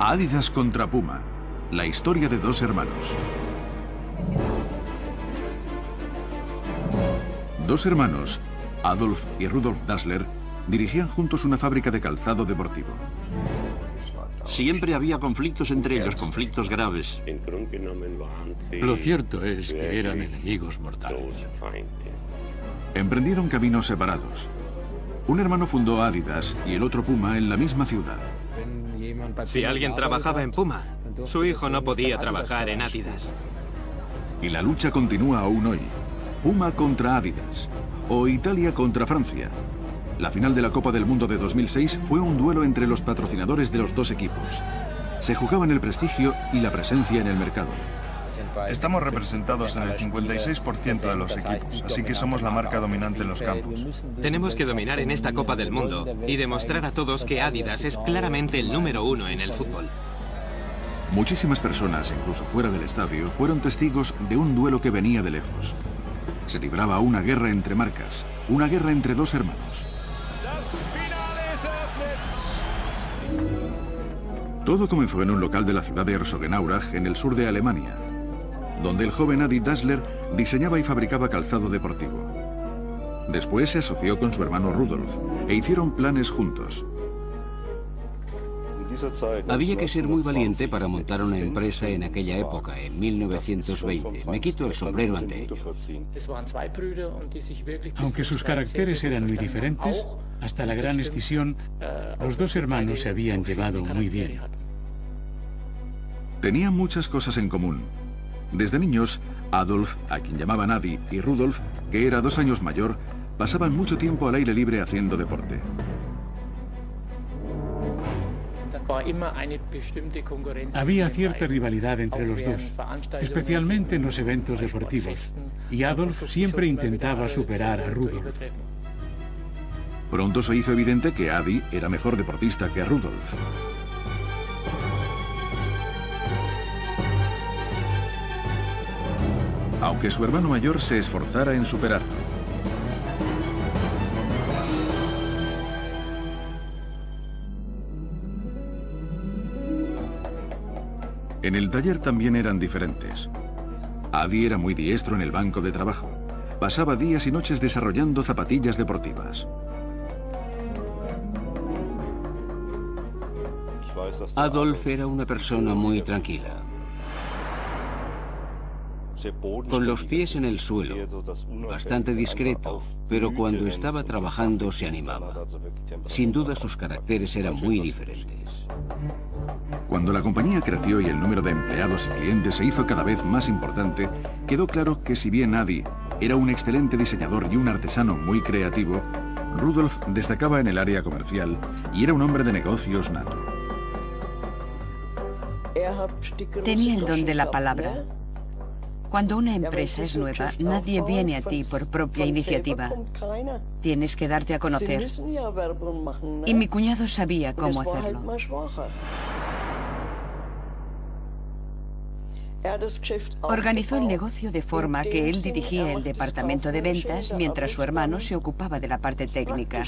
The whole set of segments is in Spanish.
Adidas contra Puma, la historia de dos hermanos. Dos hermanos, Adolf y Rudolf Dassler, dirigían juntos una fábrica de calzado deportivo. Siempre había conflictos entre ellos, conflictos graves. Lo cierto es que eran enemigos mortales. Emprendieron caminos separados. Un hermano fundó Adidas y el otro Puma en la misma ciudad. Si alguien trabajaba en Puma, su hijo no podía trabajar en Adidas. Y la lucha continúa aún hoy. Puma contra Adidas, o Italia contra Francia. La final de la Copa del Mundo de 2006 fue un duelo entre los patrocinadores de los dos equipos. Se jugaban el prestigio y la presencia en el mercado. Estamos representados en el 56% de los equipos, así que somos la marca dominante en los campos. Tenemos que dominar en esta Copa del Mundo y demostrar a todos que Adidas es claramente el número uno en el fútbol. Muchísimas personas, incluso fuera del estadio, fueron testigos de un duelo que venía de lejos. Se libraba una guerra entre marcas, una guerra entre dos hermanos. Todo comenzó en un local de la ciudad de Herzogenaurach, en el sur de Alemania, donde el joven Adi Dassler diseñaba y fabricaba calzado deportivo. Después se asoció con su hermano Rudolf e hicieron planes juntos. Había que ser muy valiente para montar una empresa en aquella época, en 1920. Me quito el sombrero ante ello. Aunque sus caracteres eran muy diferentes, hasta la gran escisión, los dos hermanos se habían llevado muy bien. Tenían muchas cosas en común. Desde niños, Adolf, a quien llamaban Adi, y Rudolf, que era 2 años mayor, pasaban mucho tiempo al aire libre haciendo deporte. Había cierta rivalidad entre los dos, especialmente en los eventos deportivos, y Adolf siempre intentaba superar a Rudolf. Pronto se hizo evidente que Adi era mejor deportista que Rudolf. Aunque su hermano mayor se esforzara en superarlo. En el taller también eran diferentes. Adi era muy diestro en el banco de trabajo. Pasaba días y noches desarrollando zapatillas deportivas. Adolf era una persona muy tranquila, con los pies en el suelo, bastante discreto, pero cuando estaba trabajando se animaba. Sin duda sus caracteres eran muy diferentes. Cuando la compañía creció y el número de empleados y clientes se hizo cada vez más importante, quedó claro que si bien Adi era un excelente diseñador y un artesano muy creativo, Rudolf destacaba en el área comercial y era un hombre de negocios nato. Tenía el don de la palabra. Cuando una empresa es nueva, nadie viene a ti por propia iniciativa. Tienes que darte a conocer. Y mi cuñado sabía cómo hacerlo. Organizó el negocio de forma que él dirigía el departamento de ventas mientras su hermano se ocupaba de la parte técnica.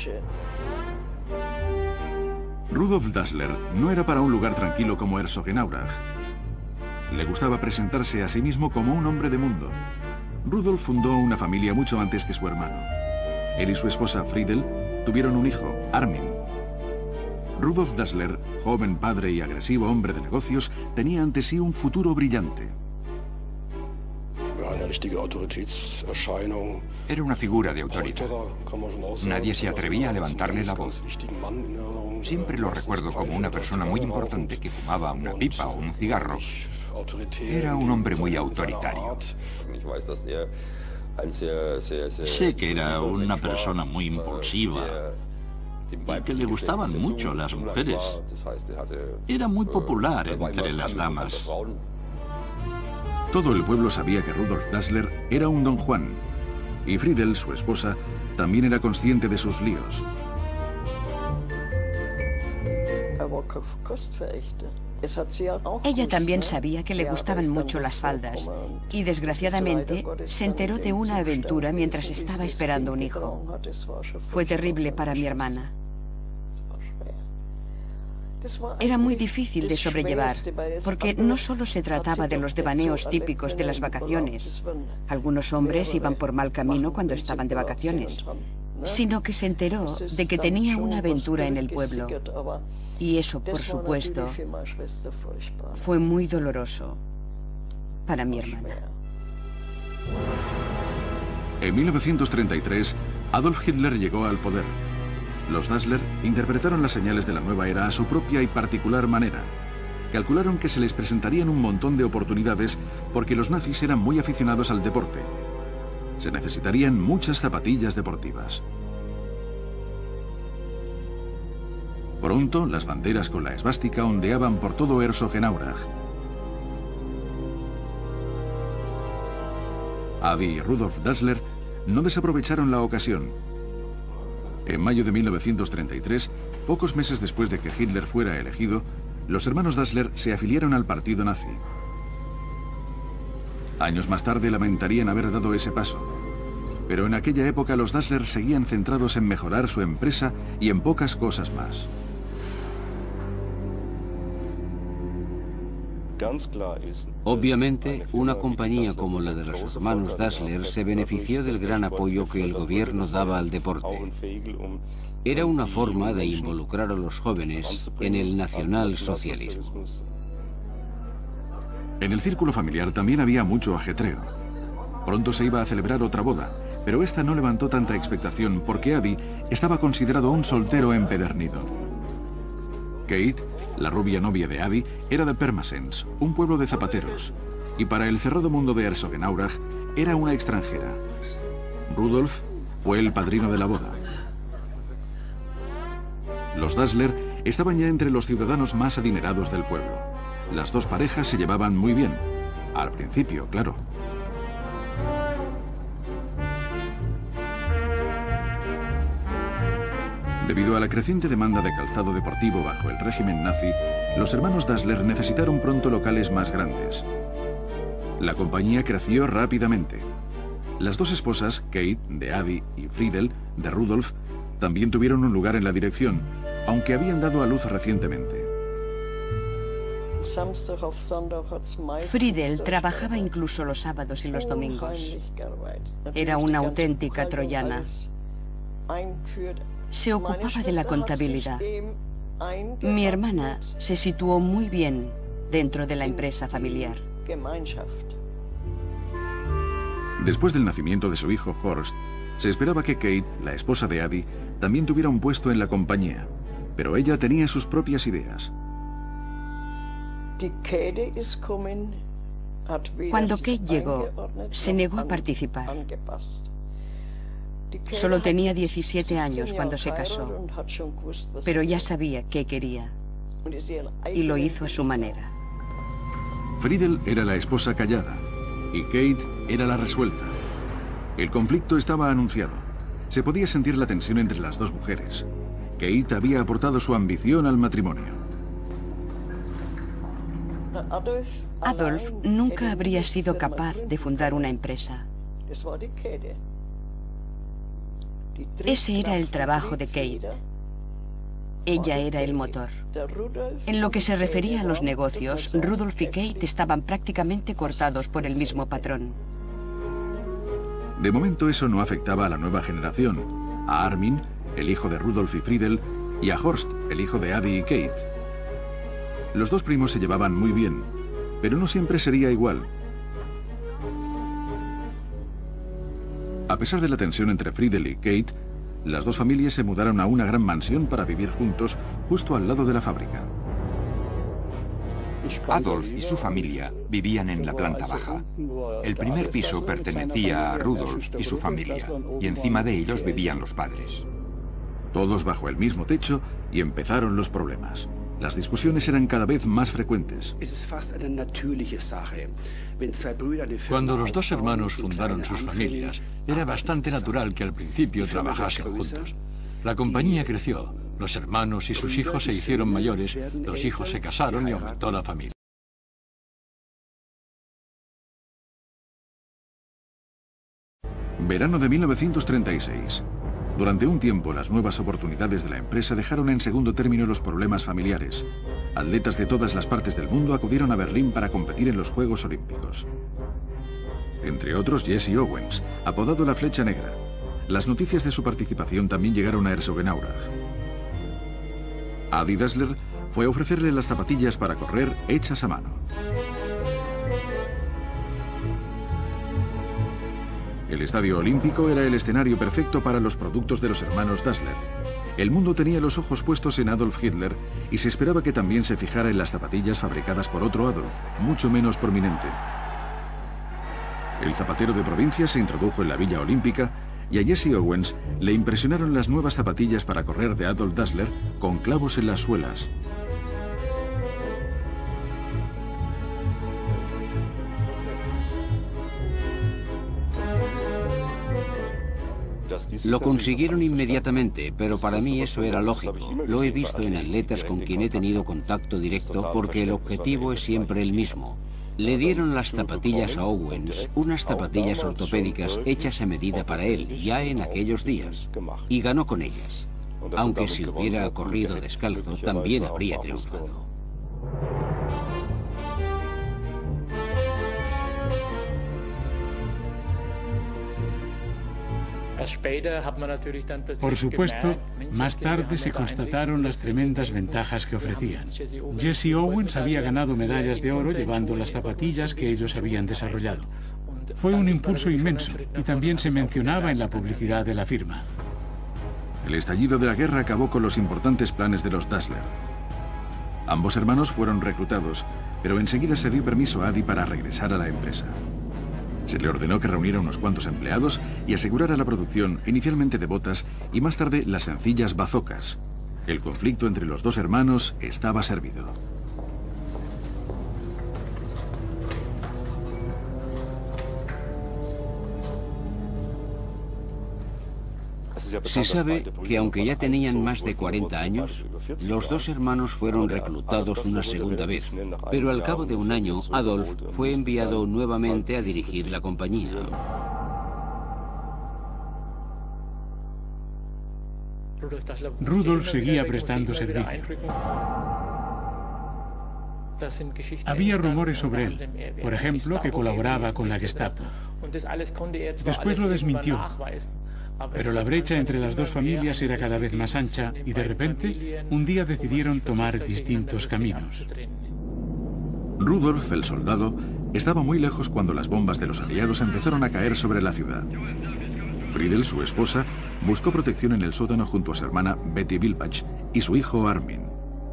Rudolf Dassler no era para un lugar tranquilo como Herzogenaurach. Le gustaba presentarse a sí mismo como un hombre de mundo. Rudolf fundó una familia mucho antes que su hermano. Él y su esposa Friedel tuvieron un hijo, Armin. Rudolf Dassler, joven padre y agresivo hombre de negocios, tenía ante sí un futuro brillante. Era una figura de autoridad. Nadie se atrevía a levantarle la voz. Siempre lo recuerdo como una persona muy importante que fumaba una pipa o un cigarro. Era un hombre muy autoritario. Sé que era una persona muy impulsiva y que le gustaban mucho las mujeres. Era muy popular entre las damas. Todo el pueblo sabía que Rudolf Dassler era un don Juan, y Friedel, su esposa, también era consciente de sus líos. Ella también sabía que le gustaban mucho las faldas y, desgraciadamente, se enteró de una aventura mientras estaba esperando un hijo. Fue terrible para mi hermana. Era muy difícil de sobrellevar, porque no solo se trataba de los devaneos típicos de las vacaciones. Algunos hombres iban por mal camino cuando estaban de vacaciones, sino que se enteró de que tenía una aventura en el pueblo. Y eso, por supuesto, fue muy doloroso para mi hermana. En 1933, Adolf Hitler llegó al poder. Los Dassler interpretaron las señales de la nueva era a su propia y particular manera. Calcularon que se les presentarían un montón de oportunidades porque los nazis eran muy aficionados al deporte. Se necesitarían muchas zapatillas deportivas. Pronto, las banderas con la esvástica ondeaban por todo Herzogenaurach. Adi y Rudolf Dassler no desaprovecharon la ocasión. En mayo de 1933, pocos meses después de que Hitler fuera elegido, los hermanos Dassler se afiliaron al partido nazi. Años más tarde lamentarían haber dado ese paso, pero en aquella época los Dassler seguían centrados en mejorar su empresa y en pocas cosas más. Obviamente, una compañía como la de los hermanos Dassler se benefició del gran apoyo que el gobierno daba al deporte. Era una forma de involucrar a los jóvenes en el nacionalsocialismo. En el círculo familiar también había mucho ajetreo. Pronto se iba a celebrar otra boda, pero esta no levantó tanta expectación porque Adi estaba considerado un soltero empedernido. Kate, la rubia novia de Adi, era de Pirmasens, un pueblo de zapateros, y para el cerrado mundo de Herzogenaurach era una extranjera. Rudolf fue el padrino de la boda. Los Dassler estaban ya entre los ciudadanos más adinerados del pueblo. Las dos parejas se llevaban muy bien. Al principio, claro. Debido a la creciente demanda de calzado deportivo bajo el régimen nazi, los hermanos Dassler necesitaron pronto locales más grandes. La compañía creció rápidamente. Las dos esposas, Kate, de Adi, y Friedel, de Rudolf, también tuvieron un lugar en la dirección, aunque habían dado a luz recientemente. Friedel trabajaba incluso los sábados y los domingos. Era una auténtica troyana. Se ocupaba de la contabilidad. Mi hermana se situó muy bien dentro de la empresa familiar. Después del nacimiento de su hijo Horst, se esperaba que Kate, la esposa de Adi, también tuviera un puesto en la compañía, pero ella tenía sus propias ideas. Cuando Kate llegó, se negó a participar. Solo tenía 17 años cuando se casó, pero ya sabía qué quería, y lo hizo a su manera. Friedel era la esposa callada, y Kate era la resuelta. El conflicto estaba anunciado. Se podía sentir la tensión entre las dos mujeres. Kate había aportado su ambición al matrimonio. Adolf nunca habría sido capaz de fundar una empresa. Ese era el trabajo de Kate. Ella era el motor. En lo que se refería a los negocios, Rudolf y Kate estaban prácticamente cortados por el mismo patrón. De momento eso no afectaba a la nueva generación, a Armin, el hijo de Rudolf y Friedel, y a Horst, el hijo de Adi y Kate. Los dos primos se llevaban muy bien, pero no siempre sería igual. A pesar de la tensión entre Friedel y Kate, las dos familias se mudaron a una gran mansión para vivir juntos, justo al lado de la fábrica. Adolf y su familia vivían en la planta baja. El primer piso pertenecía a Rudolf y su familia, y encima de ellos vivían los padres. Todos bajo el mismo techo, y empezaron los problemas. Las discusiones eran cada vez más frecuentes. Cuando los dos hermanos fundaron sus familias, era bastante natural que al principio trabajasen juntos. La compañía creció, los hermanos y sus hijos se hicieron mayores, los hijos se casaron y aumentó la familia. Verano de 1936. Durante un tiempo, las nuevas oportunidades de la empresa dejaron en segundo término los problemas familiares. Atletas de todas las partes del mundo acudieron a Berlín para competir en los Juegos Olímpicos. Entre otros, Jesse Owens, apodado la Flecha Negra. Las noticias de su participación también llegaron a Herzogenaurach. Adi Dassler fue a ofrecerle las zapatillas para correr hechas a mano. El Estadio Olímpico era el escenario perfecto para los productos de los hermanos Dassler. El mundo tenía los ojos puestos en Adolf Hitler y se esperaba que también se fijara en las zapatillas fabricadas por otro Adolf, mucho menos prominente. El zapatero de provincia se introdujo en la Villa Olímpica y a Jesse Owens le impresionaron las nuevas zapatillas para correr de Adolf Dassler con clavos en las suelas. Lo consiguieron inmediatamente, pero para mí eso era lógico. Lo he visto en atletas con quien he tenido contacto directo porque el objetivo es siempre el mismo. Le dieron las zapatillas a Owens, unas zapatillas ortopédicas hechas a medida para él, ya en aquellos días, y ganó con ellas. Aunque si hubiera corrido descalzo, también habría triunfado. Por supuesto, más tarde se constataron las tremendas ventajas que ofrecían. Jesse Owens había ganado medallas de oro llevando las zapatillas que ellos habían desarrollado. Fue un impulso inmenso y también se mencionaba en la publicidad de la firma. El estallido de la guerra acabó con los importantes planes de los Dassler. Ambos hermanos fueron reclutados, pero enseguida se dio permiso a Adi para regresar a la empresa. Se le ordenó que reuniera unos cuantos empleados y asegurara la producción inicialmente de botas y más tarde las sencillas bazocas. El conflicto entre los dos hermanos estaba servido. Se sabe que aunque ya tenían más de 40 años, los dos hermanos fueron reclutados una segunda vez, pero al cabo de un año Adolf fue enviado nuevamente a dirigir la compañía. Rudolf seguía prestando servicio. Había rumores sobre él, por ejemplo, que colaboraba con la Gestapo. Después lo desmintió. Pero la brecha entre las dos familias era cada vez más ancha y de repente, un día decidieron tomar distintos caminos. Rudolf, el soldado, estaba muy lejos cuando las bombas de los aliados empezaron a caer sobre la ciudad. Friedel, su esposa, buscó protección en el sótano junto a su hermana Betty Wilbach y su hijo Armin.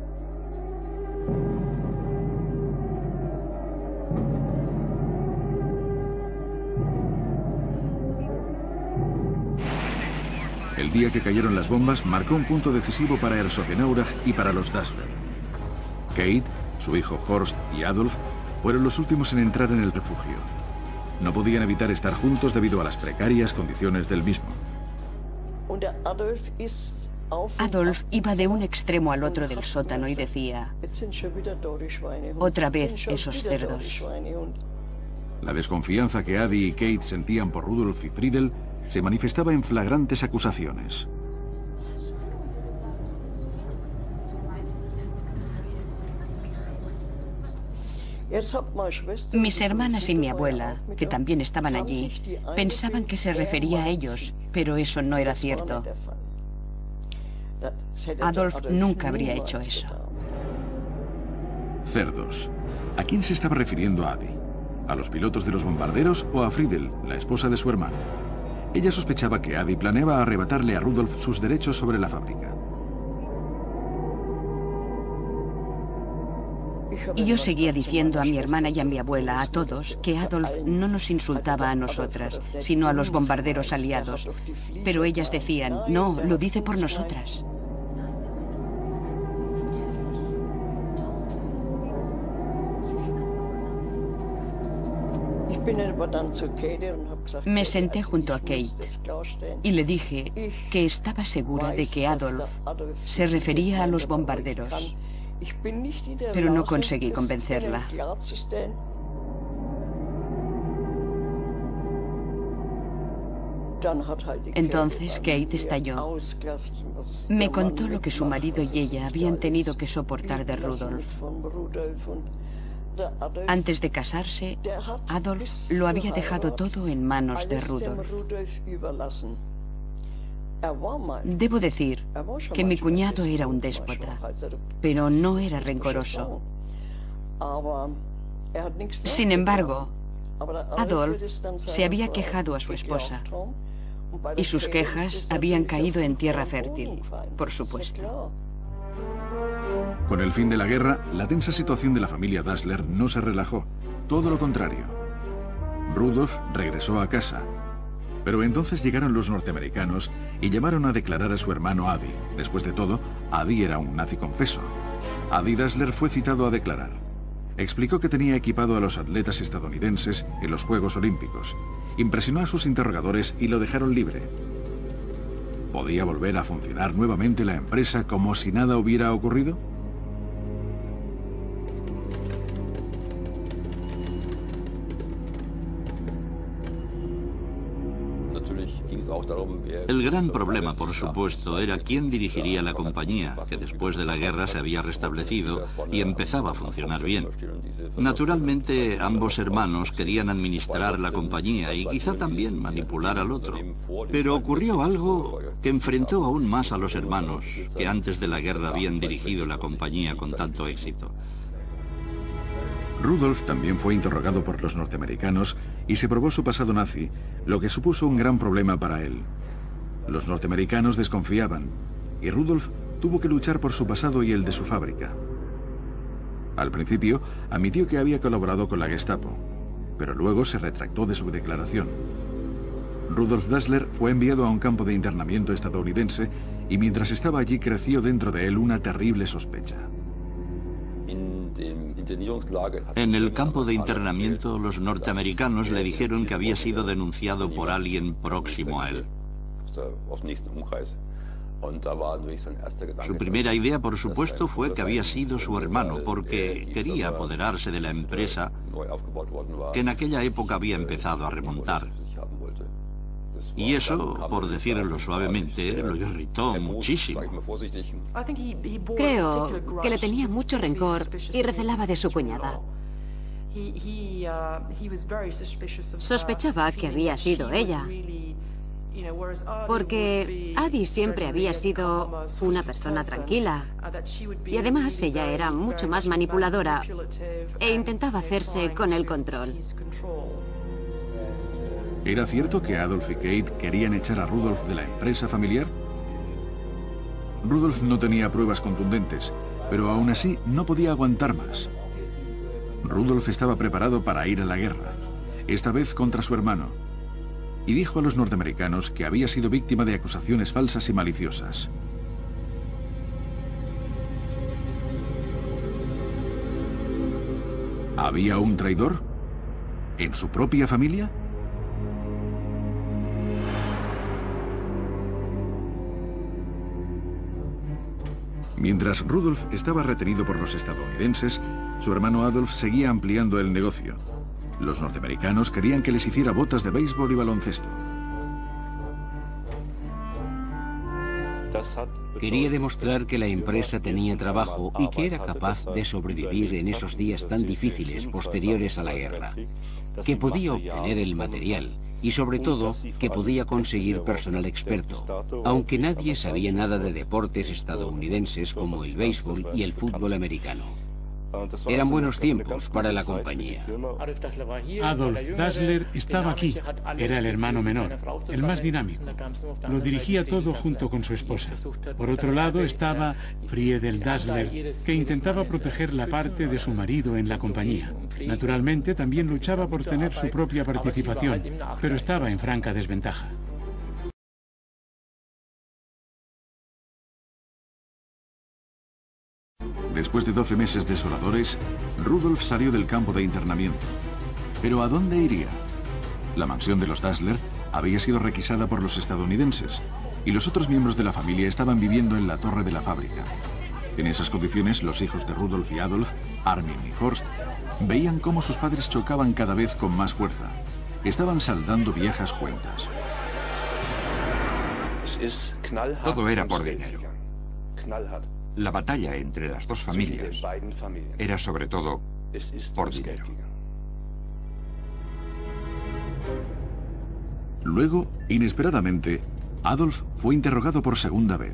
El día que cayeron las bombas marcó un punto decisivo para Herzogenaurach y para los Dassler. Kate, su hijo Horst y Adolf fueron los últimos en entrar en el refugio. No podían evitar estar juntos debido a las precarias condiciones del mismo. Adolf iba de un extremo al otro del sótano y decía: otra vez esos cerdos. La desconfianza que Adi y Kate sentían por Rudolf y Friedel se manifestaba en flagrantes acusaciones. Mis hermanas y mi abuela, que también estaban allí, pensaban que se refería a ellos, pero eso no era cierto. Adolf nunca habría hecho eso. Cerdos. ¿A quién se estaba refiriendo Adi? ¿A los pilotos de los bombarderos o a Friedel, la esposa de su hermano? Ella sospechaba que Adi planeaba arrebatarle a Rudolf sus derechos sobre la fábrica. Y yo seguía diciendo a mi hermana y a mi abuela, a todos, que Adolf no nos insultaba a nosotras, sino a los bombarderos aliados. Pero ellas decían: no, lo dice por nosotras. Me senté junto a Kate y le dije que estaba segura de que Adolf se refería a los bombarderos, pero no conseguí convencerla. Entonces Kate estalló. Me contó lo que su marido y ella habían tenido que soportar de Rudolf. Antes de casarse, Adolf lo había dejado todo en manos de Rudolf. Debo decir que mi cuñado era un déspota, pero no era rencoroso. Sin embargo, Adolf se había quejado a su esposa, y sus quejas habían caído en tierra fértil, por supuesto. Con el fin de la guerra, la tensa situación de la familia Dassler no se relajó, todo lo contrario. Rudolf regresó a casa, pero entonces llegaron los norteamericanos y llamaron a declarar a su hermano Adi. Después de todo, Adi era un nazi confeso. Adi Dassler fue citado a declarar. Explicó que tenía equipado a los atletas estadounidenses en los Juegos Olímpicos. Impresionó a sus interrogadores y lo dejaron libre. ¿Podía volver a funcionar nuevamente la empresa como si nada hubiera ocurrido? El gran problema, por supuesto, era quién dirigiría la compañía, que después de la guerra se había restablecido y empezaba a funcionar bien. Naturalmente, ambos hermanos querían administrar la compañía y quizá también manipular al otro. Pero ocurrió algo que enfrentó aún más a los hermanos, que antes de la guerra habían dirigido la compañía con tanto éxito. Rudolf también fue interrogado por los norteamericanos y se probó su pasado nazi, lo que supuso un gran problema para él. Los norteamericanos desconfiaban, y Rudolf tuvo que luchar por su pasado y el de su fábrica. Al principio, admitió que había colaborado con la Gestapo, pero luego se retractó de su declaración. Rudolf Dassler fue enviado a un campo de internamiento estadounidense y mientras estaba allí creció dentro de él una terrible sospecha. En el campo de internamiento, los norteamericanos le dijeron que había sido denunciado por alguien próximo a él. Su primera idea, por supuesto, fue que había sido su hermano, porque quería apoderarse de la empresa que en aquella época había empezado a remontar. Y eso, por decirlo suavemente, lo irritó muchísimo. Creo que le tenía mucho rencor y recelaba de su cuñada. Sospechaba que había sido ella, porque Adi siempre había sido una persona tranquila, y además ella era mucho más manipuladora e intentaba hacerse con el control. ¿Era cierto que Adolf y Kate querían echar a Rudolf de la empresa familiar? Rudolf no tenía pruebas contundentes, pero aún así no podía aguantar más. Rudolf estaba preparado para ir a la guerra, esta vez contra su hermano, y dijo a los norteamericanos que había sido víctima de acusaciones falsas y maliciosas. ¿Había un traidor? ¿En su propia familia? Mientras Rudolf estaba retenido por los estadounidenses, su hermano Adolf seguía ampliando el negocio. Los norteamericanos querían que les hiciera botas de béisbol y baloncesto. Quería demostrar que la empresa tenía trabajo y que era capaz de sobrevivir en esos días tan difíciles posteriores a la guerra, que podía obtener el material y sobre todo que podía conseguir personal experto, aunque nadie sabía nada de deportes estadounidenses como el béisbol y el fútbol americano. Eran buenos tiempos para la compañía. Adolf Dassler estaba aquí. Era el hermano menor, el más dinámico. Lo dirigía todo junto con su esposa. Por otro lado estaba Friedel Dassler, que intentaba proteger la parte de su marido en la compañía. Naturalmente también luchaba por tener su propia participación, pero estaba en franca desventaja. Después de 12 meses desoladores, Rudolf salió del campo de internamiento. ¿Pero a dónde iría? La mansión de los Dassler había sido requisada por los estadounidenses y los otros miembros de la familia estaban viviendo en la torre de la fábrica. En esas condiciones, los hijos de Rudolf y Adolf, Armin y Horst, veían cómo sus padres chocaban cada vez con más fuerza. Estaban saldando viejas cuentas. familias. Todo era por dinero. La batalla entre las dos familias era sobre todo por dinero. Luego, inesperadamente, Adolf fue interrogado por segunda vez.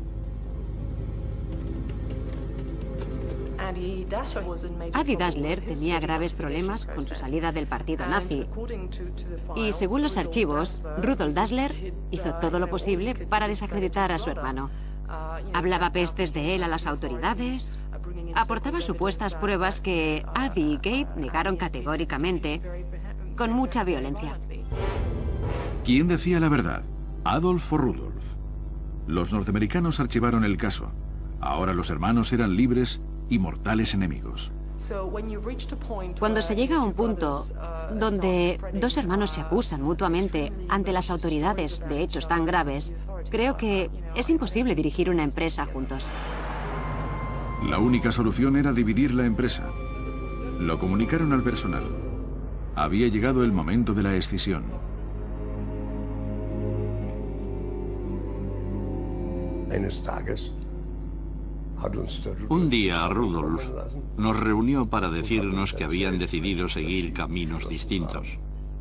Adi Dassler tenía graves problemas con su salida del partido nazi. Y según los archivos, Rudolf Dassler hizo todo lo posible para desacreditar a su hermano. Hablaba pestes de él a las autoridades, aportaba supuestas pruebas que Adi y Kate negaron categóricamente, con mucha violencia. ¿Quién decía la verdad? ¿Adolf o Rudolf? Los norteamericanos archivaron el caso. Ahora los hermanos eran libres y mortales enemigos. Cuando se llega a un punto donde dos hermanos se acusan mutuamente ante las autoridades de hechos tan graves, creo que es imposible dirigir una empresa juntos. La única solución era dividir la empresa. Lo comunicaron al personal. Había llegado el momento de la escisión. Un día Rudolf nos reunió para decirnos que habían decidido seguir caminos distintos.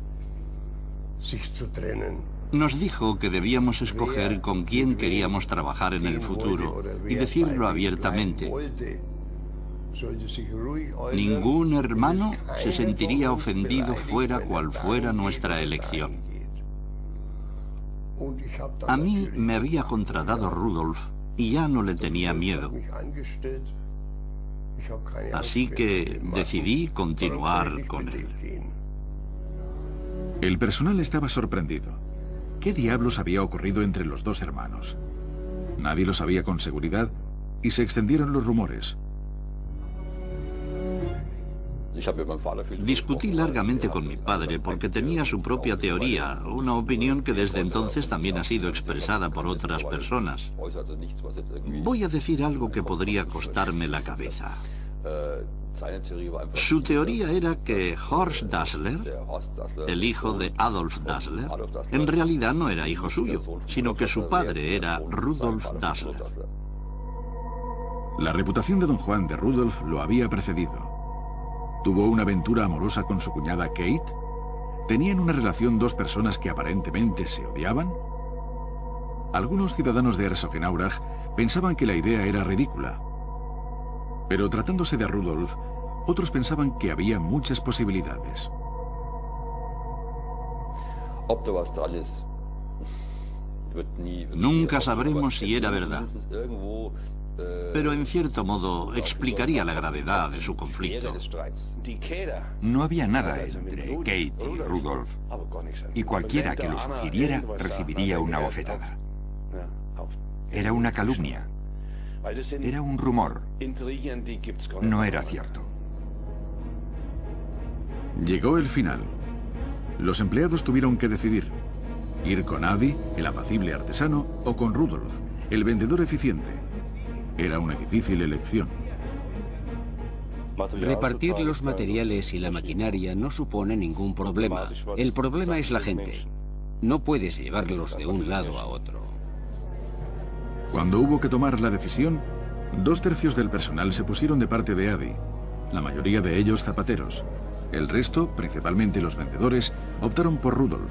Nos dijo que debíamos escoger con quién queríamos trabajar en el futuro y decirlo abiertamente. Ningún hermano se sentiría ofendido fuera cual fuera nuestra elección. A mí me había contratado Rudolf y ya no le tenía miedo. Así que decidí continuar con él. El personal estaba sorprendido. ¿Qué diablos había ocurrido entre los dos hermanos? Nadie lo sabía con seguridad y se extendieron los rumores. Discutí largamente con mi padre porque tenía su propia teoría, una opinión que desde entonces también ha sido expresada por otras personas. Voy a decir algo que podría costarme la cabeza. Su teoría era que Horst Dassler, el hijo de Adolf Dassler, en realidad no era hijo suyo, sino que su padre era Rudolf Dassler. La reputación de don Juan de Rudolf lo había precedido. ¿Tuvo una aventura amorosa con su cuñada Kate? ¿Tenían una relación dos personas que aparentemente se odiaban? Algunos ciudadanos de Herzogenaurach pensaban que la idea era ridícula. Pero tratándose de Rudolf, otros pensaban que había muchas posibilidades. Nunca sabremos si era verdad. Pero en cierto modo explicaría la gravedad de su conflicto. No había nada entre Kate y Rudolf, y cualquiera que lo sugiriera recibiría una bofetada. Era una calumnia. Era un rumor. No era cierto. Llegó el final. Los empleados tuvieron que decidir: ir con Adi, el apacible artesano, o con Rudolf, el vendedor eficiente. Era una difícil elección. Repartir los materiales y la maquinaria no supone ningún problema. El problema es la gente. No puedes llevarlos de un lado a otro. Cuando hubo que tomar la decisión, 2/3 del personal se pusieron de parte de Adi, la mayoría de ellos zapateros. El resto, principalmente los vendedores, optaron por Rudolf.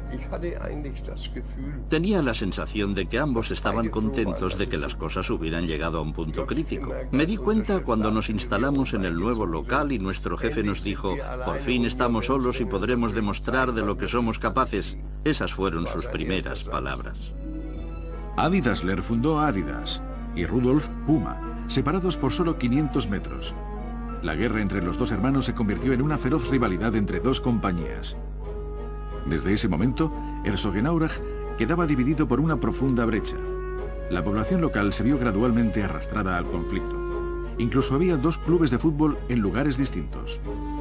Tenía la sensación de que ambos estaban contentos de que las cosas hubieran llegado a un punto crítico. Me di cuenta cuando nos instalamos en el nuevo local y nuestro jefe nos dijo: por fin estamos solos y podremos demostrar de lo que somos capaces. Esas fueron sus primeras palabras. Adi Dassler fundó Adidas y Rudolf Puma, separados por solo 500 metros. La guerra entre los dos hermanos se convirtió en una feroz rivalidad entre dos compañías. Desde ese momento, Herzogenaurach quedaba dividido por una profunda brecha. La población local se vio gradualmente arrastrada al conflicto. Incluso había dos clubes de fútbol en lugares distintos.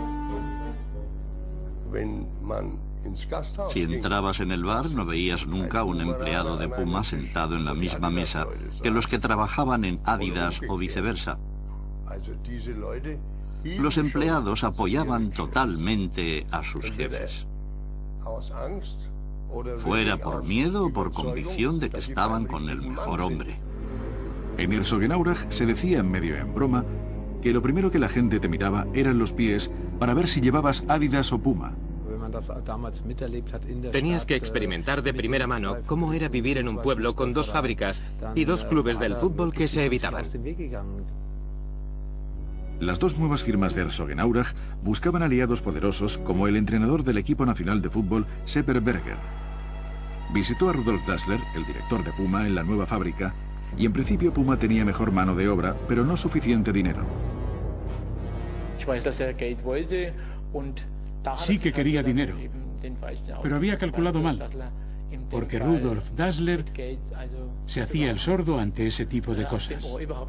Si entrabas en el bar, no veías nunca un empleado de Puma sentado en la misma mesa que los que trabajaban en Adidas o viceversa. Los empleados apoyaban totalmente a sus jefes. fuera por miedo o por convicción de que estaban con el mejor hombre. En Herzogenaurach se decía medio en broma que lo primero que la gente te miraba eran los pies para ver si llevabas Adidas o Puma. Tenías que experimentar de primera mano cómo era vivir en un pueblo con dos fábricas y dos clubes del fútbol que se evitaban. Las dos nuevas firmas de Herzogenaurach buscaban aliados poderosos como el entrenador del equipo nacional de fútbol, Sepp Herberger. Visitó a Rudolf Dassler, el director de Puma, en la nueva fábrica, y en principio Puma tenía mejor mano de obra, pero no suficiente dinero. Sí que quería dinero, pero había calculado mal, porque Rudolf Dassler se hacía el sordo ante ese tipo de cosas.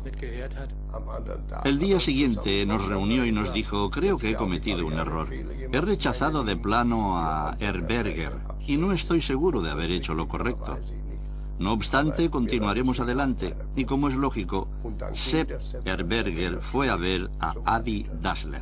El día siguiente nos reunió y nos dijo: creo que he cometido un error. He rechazado de plano a Herberger y no estoy seguro de haber hecho lo correcto. No obstante, continuaremos adelante y, como es lógico, Sepp Herberger fue a ver a Adi Dassler.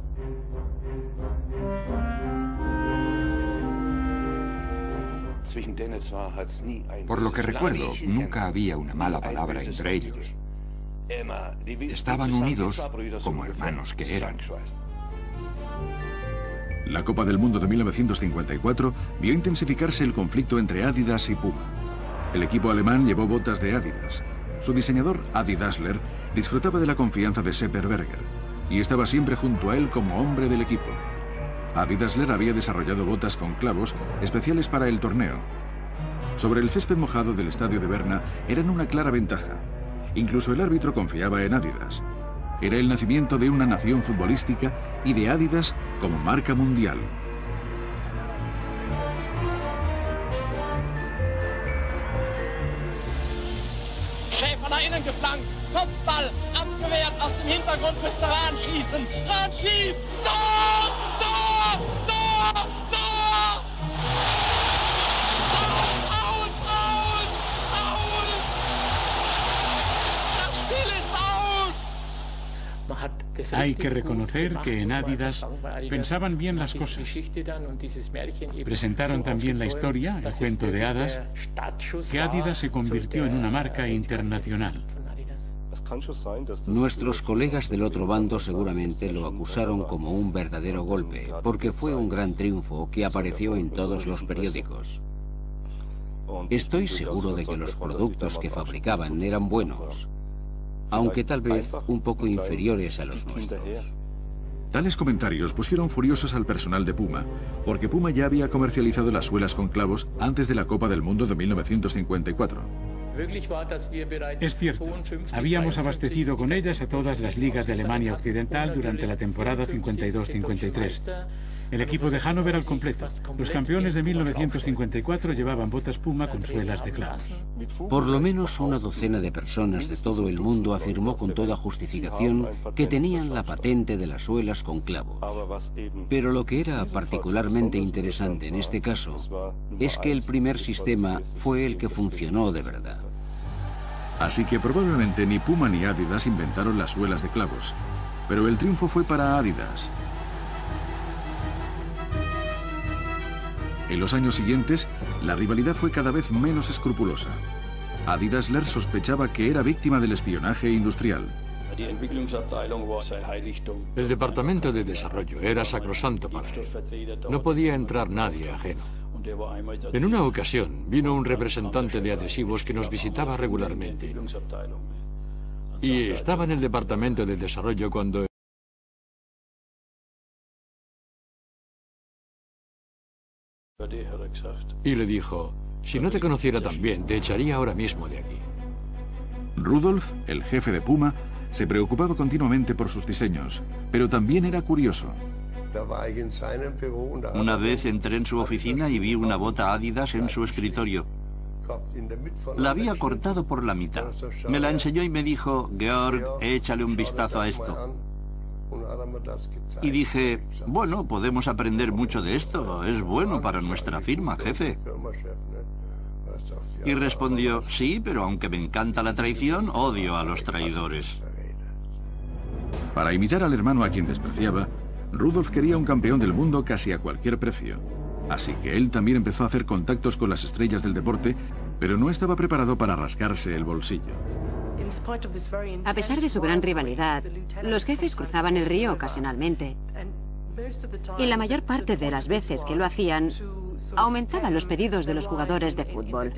Por lo que recuerdo, nunca había una mala palabra entre ellos. Estaban unidos como hermanos que eran. La Copa del Mundo de 1954 vio intensificarse el conflicto entre Adidas y Puma. El equipo alemán llevó botas de Adidas. Su diseñador, Adi Dassler, disfrutaba de la confianza de Sepp Herberger y estaba siempre junto a él como hombre del equipo. Adi Dassler había desarrollado botas con clavos especiales para el torneo. Sobre el césped mojado del estadio de Berna eran una clara ventaja. Incluso el árbitro confiaba en Adidas. Era el nacimiento de una nación futbolística y de Adidas como marca mundial. Schäfer nach innen geflankt, Kopfball, abgewehrt, aus dem Hintergrund müsste Rahn schießen. Rahn schießt, Tor! Tor! Tor! Tor! Aus! Aus! Aus! Das Spiel ist aus! Hay que reconocer que en Adidas pensaban bien las cosas. Presentaron también la historia, el cuento de hadas, que Adidas se convirtió en una marca internacional. Nuestros colegas del otro bando seguramente lo acusaron como un verdadero golpe, porque fue un gran triunfo que apareció en todos los periódicos. Estoy seguro de que los productos que fabricaban eran buenos, aunque tal vez un poco inferiores a los nuestros. Tales comentarios pusieron furiosos al personal de Puma, porque Puma ya había comercializado las suelas con clavos antes de la Copa del Mundo de 1954. Es cierto, habíamos abastecido con ellas a todas las ligas de Alemania Occidental durante la temporada 52-53. El equipo de Hannover al completo. Los campeones de 1954 llevaban botas Puma con suelas de clavos. Por lo menos una docena de personas de todo el mundo afirmó con toda justificación que tenían la patente de las suelas con clavos. Pero lo que era particularmente interesante en este caso es que el primer sistema fue el que funcionó de verdad. Así que probablemente ni Puma ni Adidas inventaron las suelas de clavos, pero el triunfo fue para Adidas. En los años siguientes, la rivalidad fue cada vez menos escrupulosa. Adi Dassler sospechaba que era víctima del espionaje industrial. El departamento de desarrollo era sacrosanto para él. No podía entrar nadie ajeno. En una ocasión vino un representante de adhesivos que nos visitaba regularmente. Y estaba en el departamento de desarrollo cuando y le dijo: si no te conociera tan bien, te echaría ahora mismo de aquí. Rudolf, el jefe de Puma, se preocupaba continuamente por sus diseños, pero también era curioso. Una vez entré en su oficina y vi una bota Adidas en su escritorio. La había cortado por la mitad. Me la enseñó y me dijo: Georg, échale un vistazo a esto. Y dije: bueno, podemos aprender mucho de esto. Es bueno para nuestra firma, jefe. Y respondió: sí, pero aunque me encanta la traición, odio a los traidores. Para imitar al hermano a quien despreciaba, Rudolf quería un campeón del mundo casi a cualquier precio. Así que él también empezó a hacer contactos con las estrellas del deporte, pero no estaba preparado para rascarse el bolsillo. A pesar de su gran rivalidad, los jefes cruzaban el río ocasionalmente. Y la mayor parte de las veces que lo hacían, aumentaban los pedidos de los jugadores de fútbol.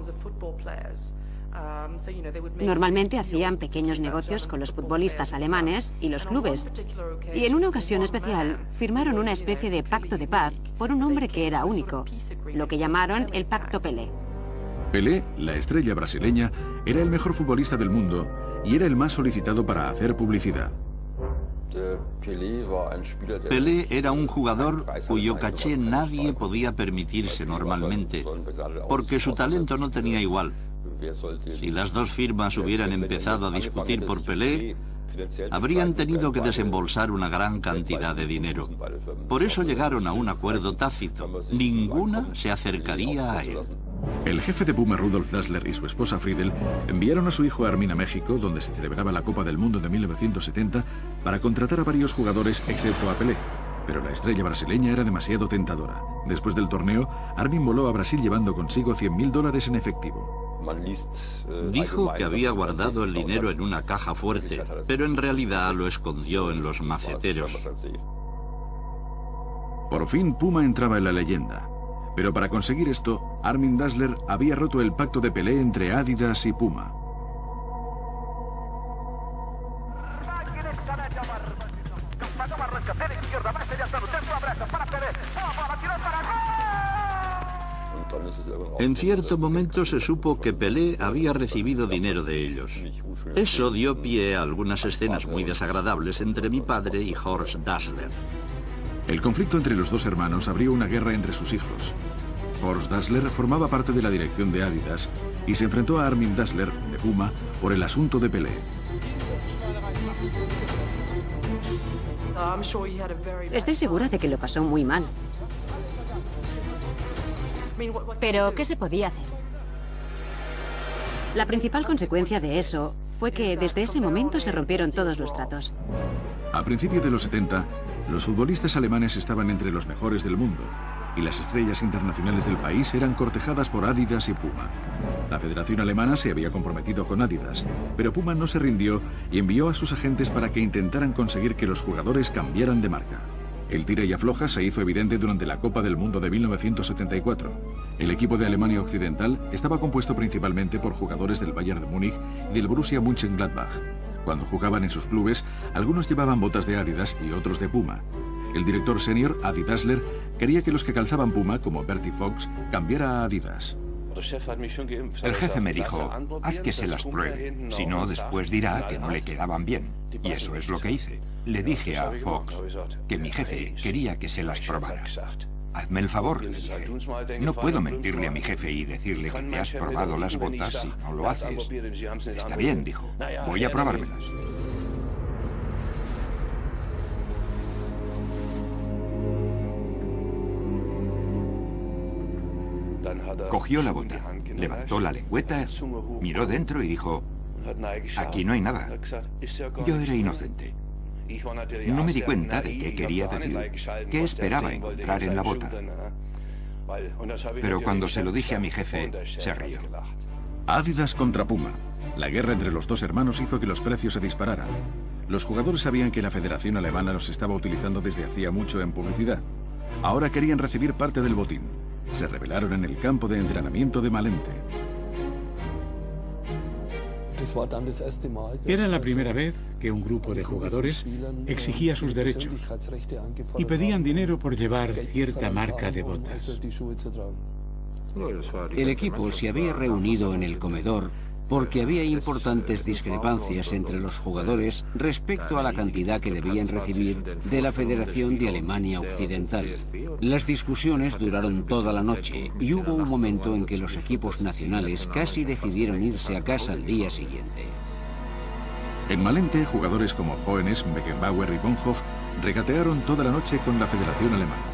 Normalmente hacían pequeños negocios con los futbolistas alemanes y los clubes. Y en una ocasión especial, firmaron una especie de pacto de paz por un hombre que era único, lo que llamaron el Pacto Pelé. Pelé, la estrella brasileña, era el mejor futbolista del mundo y era el más solicitado para hacer publicidad. Pelé era un jugador cuyo caché nadie podía permitirse normalmente, porque su talento no tenía igual. Si las dos firmas hubieran empezado a discutir por Pelé, habrían tenido que desembolsar una gran cantidad de dinero. Por eso llegaron a un acuerdo tácito. Ninguna se acercaría a él. El jefe de Puma, Rudolf Dassler, y su esposa Friedel enviaron a su hijo Armin a México, donde se celebraba la Copa del Mundo de 1970, para contratar a varios jugadores excepto a Pelé. Pero la estrella brasileña era demasiado tentadora. Después del torneo, Armin voló a Brasil llevando consigo $100.000 en efectivo. Dijo que había guardado el dinero en una caja fuerte, pero en realidad lo escondió en los maceteros. Por fin Puma entraba en la leyenda. Pero para conseguir esto, Armin Dassler había roto el pacto de Pelé entre Adidas y Puma. En cierto momento se supo que Pelé había recibido dinero de ellos. Eso dio pie a algunas escenas muy desagradables entre mi padre y Horst Dassler. El conflicto entre los dos hermanos abrió una guerra entre sus hijos. Horst Dassler formaba parte de la dirección de Adidas y se enfrentó a Armin Dassler, de Puma, por el asunto de Pelé. Estoy segura de que lo pasó muy mal. Pero, ¿qué se podía hacer? La principal consecuencia de eso fue que desde ese momento se rompieron todos los tratos. A principios de los 70, los futbolistas alemanes estaban entre los mejores del mundo y las estrellas internacionales del país eran cortejadas por Adidas y Puma. La Federación Alemana se había comprometido con Adidas, pero Puma no se rindió y envió a sus agentes para que intentaran conseguir que los jugadores cambiaran de marca. El tira y afloja se hizo evidente durante la Copa del Mundo de 1974. El equipo de Alemania Occidental estaba compuesto principalmente por jugadores del Bayern de Múnich y del Borussia Mönchengladbach. Cuando jugaban en sus clubes, algunos llevaban botas de Adidas y otros de Puma. El director senior, Adi Dassler, quería que los que calzaban Puma, como Bertie Fox, cambiara a Adidas. El jefe me dijo, haz que se las pruebe, si no, después dirá que no le quedaban bien. Y eso es lo que hice. Le dije a Fox que mi jefe quería que se las probara. Hazme el favor, le dije. No puedo mentirle a mi jefe y decirle que te has probado las botas si no lo haces. Está bien, dijo. Voy a probármelas. Cogió la bota, levantó la lengüeta, miró dentro y dijo, aquí no hay nada. Yo era inocente. No me di cuenta de qué quería decir, qué esperaba encontrar en la bota. Pero cuando se lo dije a mi jefe, se rió. Adidas contra Puma. La guerra entre los dos hermanos hizo que los precios se dispararan. Los jugadores sabían que la Federación Alemana los estaba utilizando desde hacía mucho en publicidad. Ahora querían recibir parte del botín. Se rebelaron en el campo de entrenamiento de Malente. Era la primera vez que un grupo de jugadores exigía sus derechos y pedían dinero por llevar cierta marca de botas. El equipo se había reunido en el comedor porque había importantes discrepancias entre los jugadores respecto a la cantidad que debían recibir de la Federación de Alemania Occidental. Las discusiones duraron toda la noche y hubo un momento en que los equipos nacionales casi decidieron irse a casa al día siguiente. En Malente, jugadores como Hoeneß, Beckenbauer y Bonhoff regatearon toda la noche con la Federación Alemana.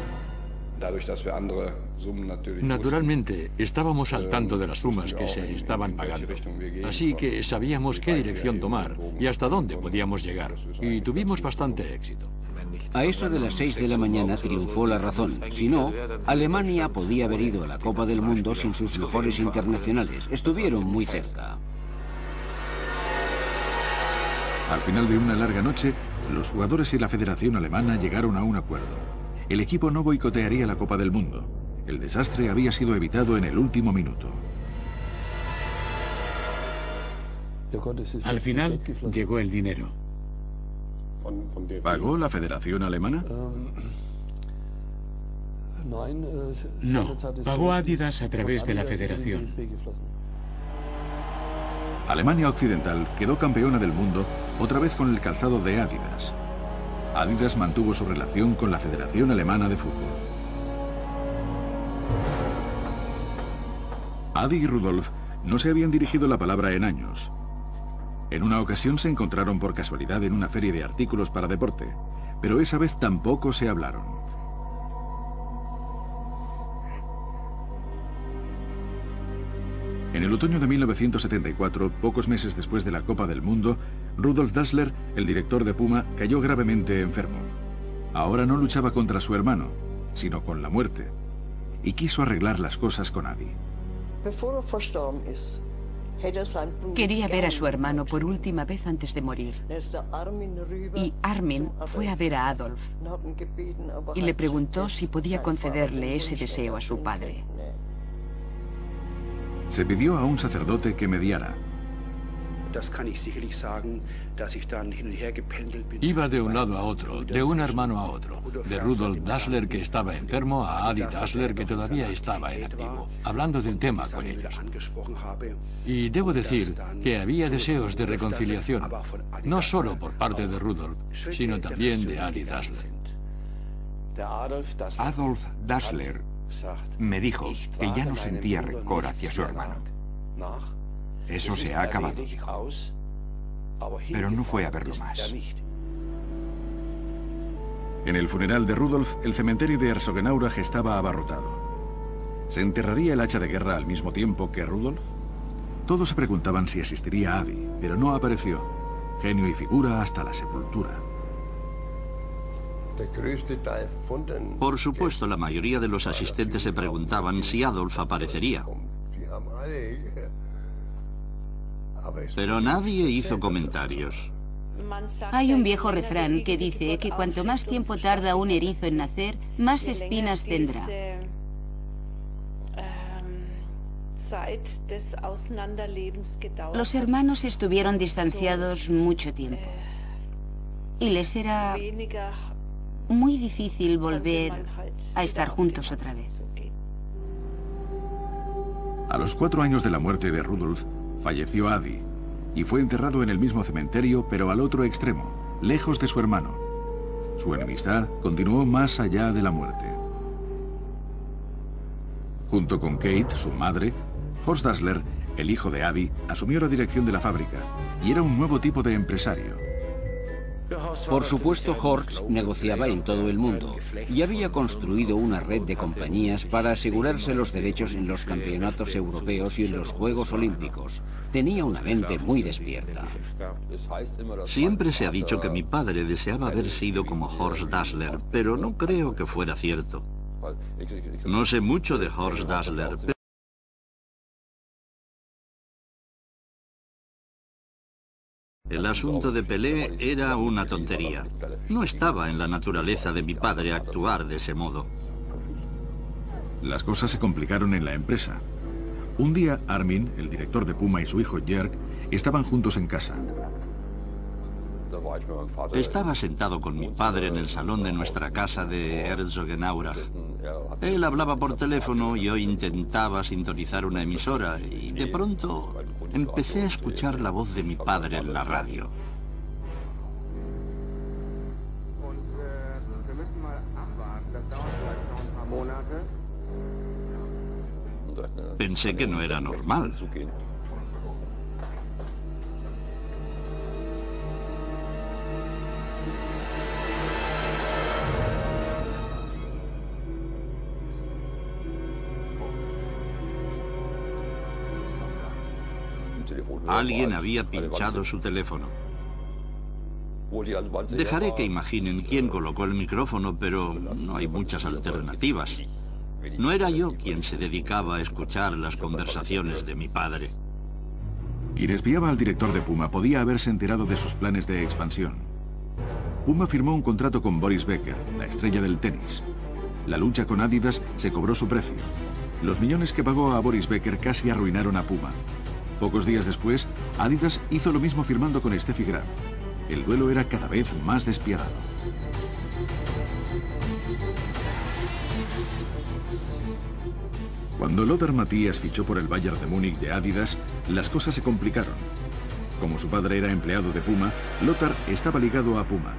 Naturalmente, estábamos al tanto de las sumas que se estaban pagando, así que sabíamos qué dirección tomar y hasta dónde podíamos llegar, y tuvimos bastante éxito. A eso de las 6 de la mañana triunfó la razón. Si no, Alemania podía haber ido a la Copa del Mundo sin sus mejores internacionales. Estuvieron muy cerca. Al final de una larga noche, los jugadores y la Federación Alemana llegaron a un acuerdo. El equipo no boicotearía la Copa del Mundo. El desastre había sido evitado en el último minuto. Al final llegó el dinero. ¿Pagó la Federación Alemana? No, pagó Adidas a través de la Federación. Alemania Occidental quedó campeona del mundo otra vez con el calzado de Adidas. Adidas mantuvo su relación con la Federación Alemana de Fútbol. Adi y Rudolf no se habían dirigido la palabra en años. En una ocasión se encontraron por casualidad en una feria de artículos para deporte, pero esa vez tampoco se hablaron. En el otoño de 1974, pocos meses después de la Copa del Mundo, Rudolf Dassler, el director de Puma, cayó gravemente enfermo. Ahora no luchaba contra su hermano, sino con la muerte, y quiso arreglar las cosas con Adi. Quería ver a su hermano por última vez antes de morir. Y Armin fue a ver a Adolf y le preguntó si podía concederle ese deseo a su padre. Se pidió a un sacerdote que mediara. Iba de un lado a otro, de un hermano a otro, de Rudolf Dassler, que estaba enfermo, a Adi Dassler, que todavía estaba en activo, hablando del tema con ellos. Y debo decir que había deseos de reconciliación, no solo por parte de Rudolf, sino también de Adi Dassler. Adolf Dassler me dijo que ya no sentía rencor hacia su hermano. Eso se ha acabado, dijo. Pero no fue a verlo más. En el funeral de Rudolf, el cementerio de Herzogenaurach estaba abarrotado. ¿Se enterraría el hacha de guerra al mismo tiempo que Rudolf? Todos se preguntaban si asistiría Adi, pero no apareció. Genio y figura hasta la sepultura. Por supuesto, la mayoría de los asistentes se preguntaban si Adolf aparecería. Pero nadie hizo comentarios. Hay un viejo refrán que dice que cuanto más tiempo tarda un erizo en nacer, más espinas tendrá. Los hermanos estuvieron distanciados mucho tiempo y les era muy difícil volver a estar juntos otra vez. A los 4 años de la muerte de Rudolf, falleció Adi y fue enterrado en el mismo cementerio, pero al otro extremo, lejos de su hermano. Su enemistad continuó más allá de la muerte. Junto con Kate, su madre, Horst Dassler, el hijo de Adi, asumió la dirección de la fábrica y era un nuevo tipo de empresario. Por supuesto, Horst negociaba en todo el mundo y había construido una red de compañías para asegurarse los derechos en los campeonatos europeos y en los Juegos Olímpicos. Tenía una mente muy despierta. Siempre se ha dicho que mi padre deseaba haber sido como Horst Dassler, pero no creo que fuera cierto. No sé mucho de Horst Dassler, pero el asunto de Pelé era una tontería. No estaba en la naturaleza de mi padre actuar de ese modo. Las cosas se complicaron en la empresa. Un día, Armin, el director de Puma, y su hijo Jörg estaban juntos en casa. Estaba sentado con mi padre en el salón de nuestra casa de Herzogenaurach. Él hablaba por teléfono y yo intentaba sintonizar una emisora y de pronto empecé a escuchar la voz de mi padre en la radio. Pensé que no era normal. Alguien había pinchado su teléfono. Dejaré que imaginen quién colocó el micrófono, pero no hay muchas alternativas. No era yo quien se dedicaba a escuchar las conversaciones de mi padre. Quien espiaba al director de Puma podía haberse enterado de sus planes de expansión. Puma firmó un contrato con Boris Becker, la estrella del tenis. La lucha con Adidas se cobró su precio. Los millones que pagó a Boris Becker casi arruinaron a Puma. Pocos días después, Adidas hizo lo mismo firmando con Steffi Graf. El duelo era cada vez más despiadado. Cuando Lothar Matthäus fichó por el Bayern de Múnich de Adidas, las cosas se complicaron. Como su padre era empleado de Puma, Lothar estaba ligado a Puma.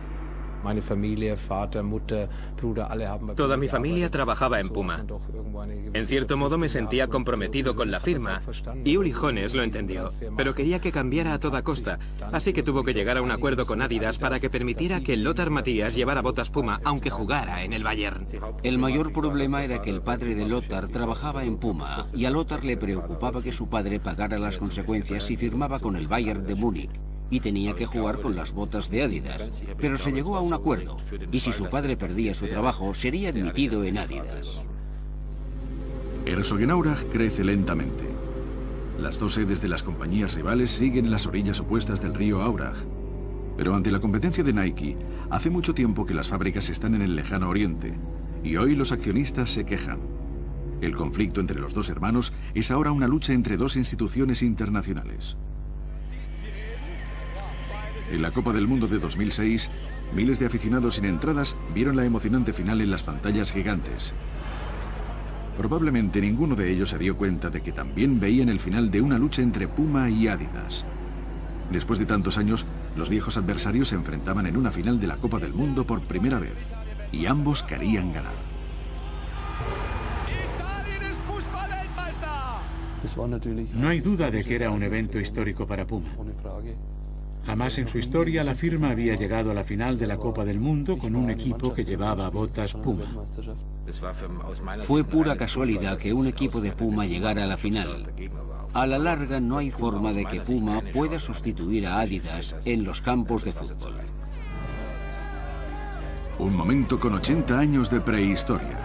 Toda mi familia trabajaba en Puma. En cierto modo me sentía comprometido con la firma, y Uli Hoeneß lo entendió, pero quería que cambiara a toda costa, así que tuvo que llegar a un acuerdo con Adidas para que permitiera que Lothar Matthäus llevara botas Puma, aunque jugara en el Bayern. El mayor problema era que el padre de Lothar trabajaba en Puma, y a Lothar le preocupaba que su padre pagara las consecuencias si firmaba con el Bayern de Múnich, y tenía que jugar con las botas de Adidas. Pero se llegó a un acuerdo, y si su padre perdía su trabajo, sería admitido en Adidas. Herzogenaurach crece lentamente. Las dos sedes de las compañías rivales siguen en las orillas opuestas del río Aurach. Pero ante la competencia de Nike, hace mucho tiempo que las fábricas están en el lejano oriente, y hoy los accionistas se quejan. El conflicto entre los dos hermanos es ahora una lucha entre dos instituciones internacionales. En la Copa del Mundo de 2006, miles de aficionados sin entradas vieron la emocionante final en las pantallas gigantes. Probablemente ninguno de ellos se dio cuenta de que también veían el final de una lucha entre Puma y Adidas. Después de tantos años, los viejos adversarios se enfrentaban en una final de la Copa del Mundo por primera vez, y ambos querían ganar. No hay duda de que era un evento histórico para Puma. Jamás en su historia la firma había llegado a la final de la Copa del Mundo con un equipo que llevaba botas Puma. Fue pura casualidad que un equipo de Puma llegara a la final. A la larga no hay forma de que Puma pueda sustituir a Adidas en los campos de fútbol. Un momento con 80 años de prehistoria.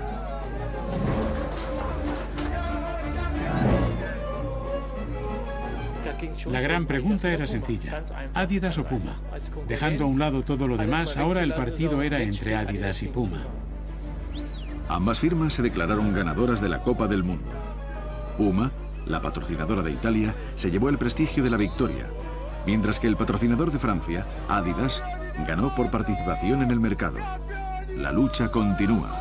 La gran pregunta era sencilla: ¿Adidas o Puma? Dejando a un lado todo lo demás, ahora el partido era entre Adidas y Puma. Ambas firmas se declararon ganadoras de la Copa del Mundo. Puma, la patrocinadora de Italia, se llevó el prestigio de la victoria, mientras que el patrocinador de Francia, Adidas, ganó por participación en el mercado. La lucha continúa.